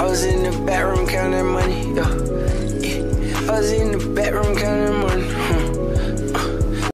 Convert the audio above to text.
I was in the back room counting money, yo. I was in the back room counting money.